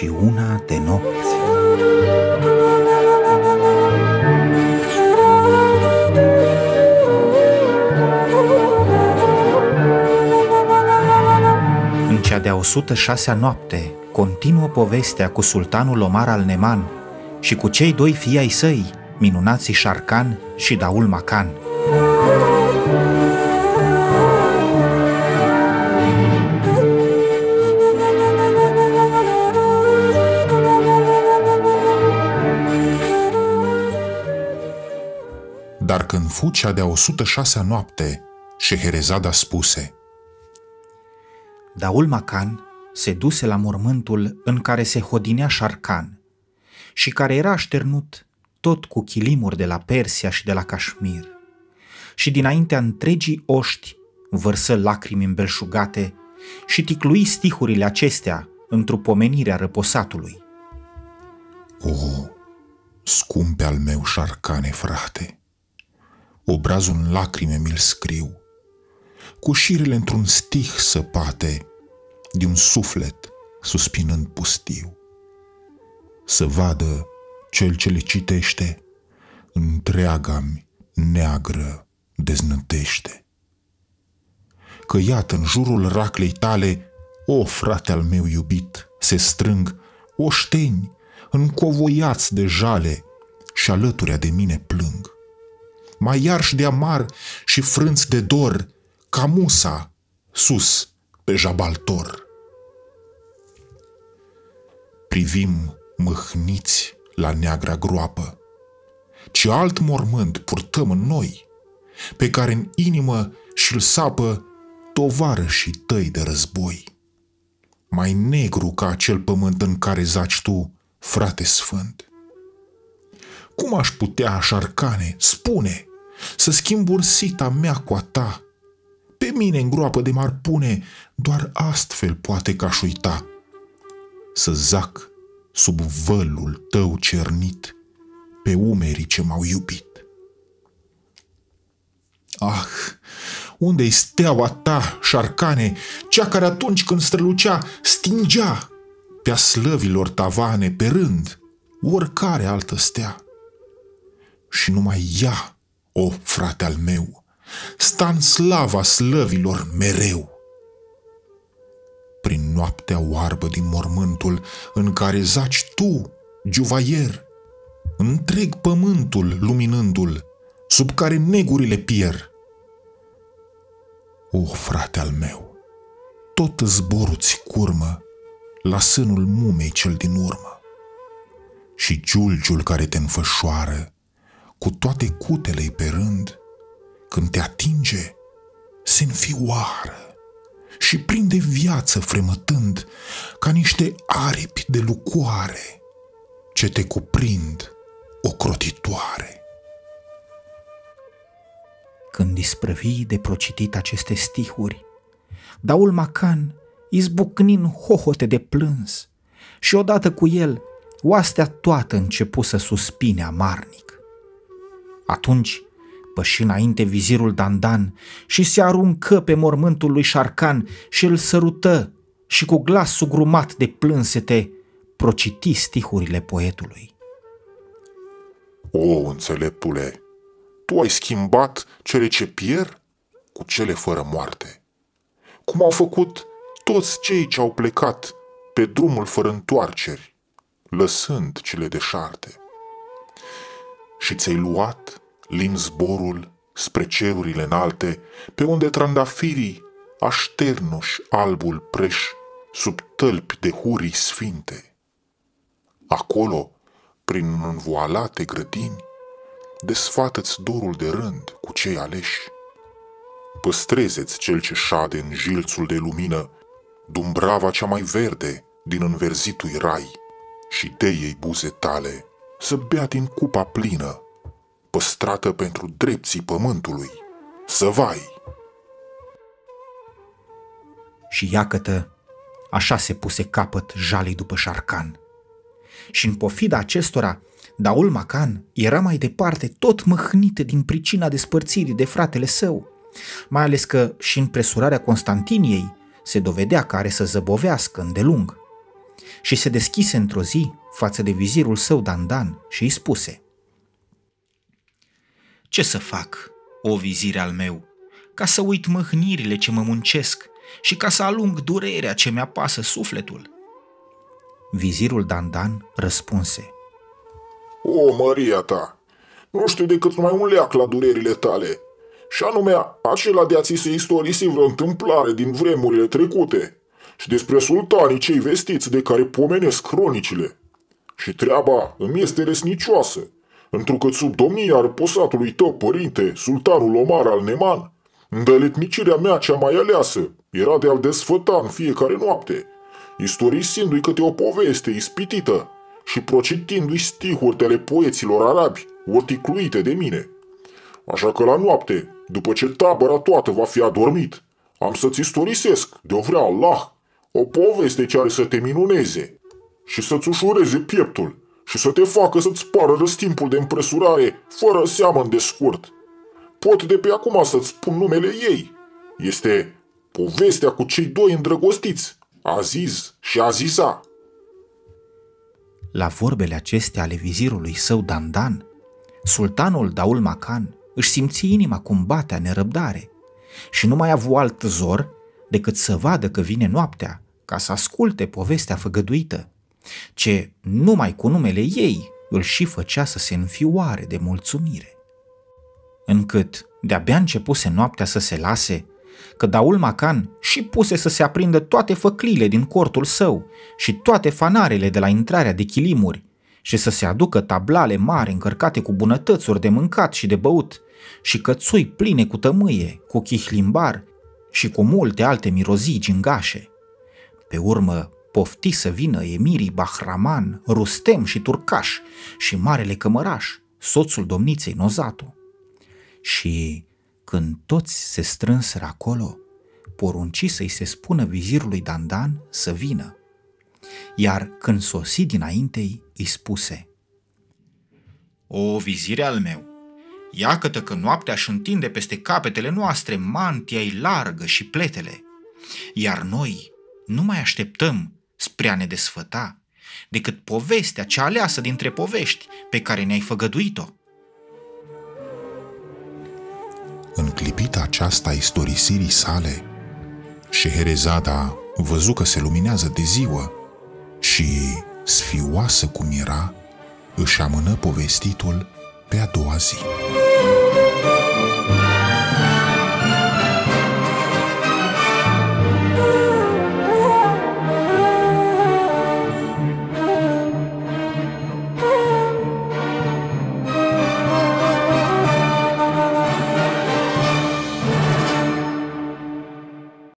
21 de nopți. În cea de-a 106-a noapte continuă povestea cu sultanul Omar al Neman și cu cei doi fii ai săi, minunații Sharkan și Daul Makan. Dar când fu cea de-a 106-a noapte, Șeherezada spuse: Daul Makan se duse la mormântul în care se hodinea Sharkan și care era așternut tot cu chilimuri de la Persia și de la Cașmir, și dinaintea întregii oști vărsă lacrimi îmbelșugate și ticlui stihurile acestea într-o pomenire a răposatului. O, scumpe al meu Sharkane, frate, obrazul în lacrime mi-l scriu, cu șirele într-un stih săpate, de un suflet suspinând pustiu. Să vadă cel ce le citește, întreaga-mi neagră deznădește. Că iată în jurul raclei tale, o, frate al meu iubit, se strâng oșteni încovoiați de jale și alăturea de mine plâng. Mai iarși de amar și frânți de dor, ca Musa sus pe Jabal Tor. Privim mâhniți la neagra groapă, ce alt mormânt purtăm în noi, pe care în inimă și-l sapă tovarășii tăi de război. Mai negru ca acel pământ în care zaci tu, frate sfânt. Cum aș putea, Sharkane, spune, să schimb ursita mea cu a ta? Pe mine în groapă de m-ar pune, doar astfel poate că aș uita. Să zac sub vălul tău cernit, pe umerii ce m-au iubit. Ah, unde-i steaua ta, Sharkane, cea care atunci când strălucea stingea pe-a slăvilor tavane pe rând oricare altă stea? Și numai ea, o, frate al meu, sta în slava slăvilor mereu. Prin noaptea oarbă din mormântul în care zaci tu, juvaier, întreg pământul luminându-l, sub care negurile pierd. O, frate al meu, tot zborul-ți curmă la sânul mumei cel din urmă, și giulgiul care te înfășoară cu toate cutele-i pe rând, când te atinge, se înfioară și prinde viață fremătând ca niște aripi de lucoare ce te cuprind ocrotitoare. Când isprăvi de procitit aceste stihuri, Daul Makan izbucni în hohote de plâns și odată cu el oastea toată începu să suspine amarnic. Atunci păși înainte vizirul Dandan și se aruncă pe mormântul lui Sharkan și îl sărută și cu glas sugrumat de plânsete prociti stihurile poetului. O, înțeleptule, tu ai schimbat cele ce pierd cu cele fără moarte, cum au făcut toți cei ce au plecat pe drumul fără întoarceri, lăsând cele deșarte. Și ți-ai luat lin zborul spre cerurile înalte, pe unde trandafirii așternuși albul preș sub tălpi de hurii sfinte. Acolo, prin învoalate grădini, desfată-ți dorul de rând cu cei aleși. Păstrezeți cel ce șade în jilțul de lumină, dumbrava cea mai verde din înverzitui rai, și de ei buze tale să bea din cupa plină, păstrată pentru drepții pământului, să vai! Și iacătă, așa se puse capăt jalei după Sharkan. Și în pofida acestora, Daul Makan era mai departe tot măhnite din pricina despărțirii de fratele său, mai ales că și în presurarea Constantiniei se dovedea că are să zăbovească îndelung. și se deschise într-o zi față de vizirul său Dandan și îi spuse: Ce să fac, o vizire al meu, ca să uit mâhnirile ce mă muncesc și ca să alung durerea ce mi-apasă sufletul? Vizirul Dandan răspunse: O, măria ta, nu știu decât numai un leac la durerile tale, și anume acela de a ți se istorisi vreo întâmplare din vremurile trecute și despre sultanii cei vestiți de care pomenesc cronicile. Și treaba îmi este resnicioasă, întrucât sub domnia răposatului tău părinte, sultanul Omar al Neman, îndeletnicirea mea cea mai aleasă era de a-l desfăta în fiecare noapte, istorisindu-i câte o poveste ispitită și procitindu-i stihuri de ale poeților arabi, orticluite de mine. Așa că la noapte, după ce tabăra toată va fi adormit, am să-ți istorisesc, de-o vrea Allah, o poveste ce are să te minuneze și să-ți ușureze pieptul și să te facă să-ți pară răstimpul de împresurare fără seamăn de scurt. Pot de pe acum să-ți spun numele ei. Este povestea cu cei doi îndrăgostiți, Aziz și Aziza. La vorbele acestea ale vizirului său Dandan, sultanul Daul Macan își simți inima cum batea nerăbdare și nu mai avu alt zor decât să vadă că vine noaptea ca să asculte povestea făgăduită, ce numai cu numele ei îl și făcea să se înfioare de mulțumire. Încât de-abia începuse noaptea să se lase, că Daul Macan și puse să se aprindă toate făclile din cortul său și toate fanarele de la intrarea de chilimuri și să se aducă tablale mari încărcate cu bunătățuri de mâncat și de băut și cățui pline cu tămâie, cu chihlimbar și cu multe alte mirozii gingașe. Pe urmă pofti să vină emirii Bahraman, Rustem și Turcaș și marele cămăraș, soțul domniței Nozatu. Și când toți se strânseră acolo, porunci să-i se spună vizirului Dandan să vină. Iar când sosi dinaintei, îi spuse: O, vizire al meu, iată că noaptea își întinde peste capetele noastre mantia-i largă și pletele, iar noi nu mai așteptăm spre a ne desfăta decât povestea cea aleasă dintre povești pe care ne-ai făgăduit-o. În clipita aceasta a istorisirii sale, Șeherezada văzu că se luminează de ziua și, sfioasă cum era, își amână povestitul pe a doua zi.